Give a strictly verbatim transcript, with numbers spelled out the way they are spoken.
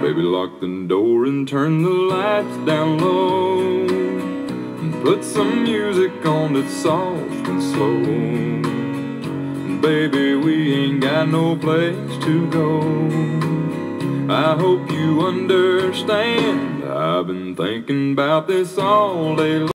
Baby, lock the door and turn the lights down low, and put some music on that's soft and slow. Baby, we ain't got no place to go. I hope you understand, I've been thinking about this all day long.